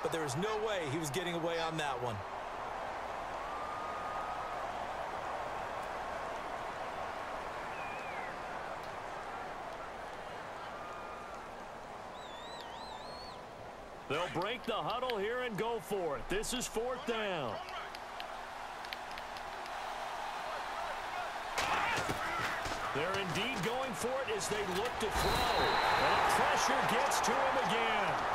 but there is no way he was getting away on that one. They'll break the huddle here and go for it. This is 4th down. They're indeed going for it as they look to throw. And pressure gets to him again.